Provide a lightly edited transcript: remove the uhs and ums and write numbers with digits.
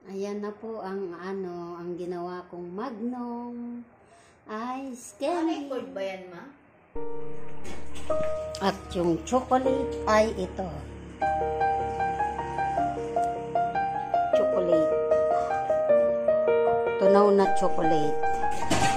Ayan na po ang ang ginawa kong Magnum ice candy. Record ba yan, ma? At yung chocolate ay ito. Chocolate. Tunaw na chocolate.